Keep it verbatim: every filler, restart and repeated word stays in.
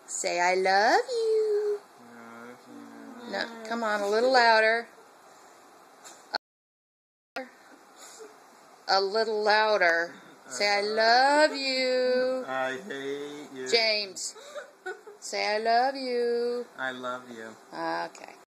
Say, I love you. No, come on, a little louder. A little louder. Say, I love you. I hate you. James, say, I love you. I love you. Okay.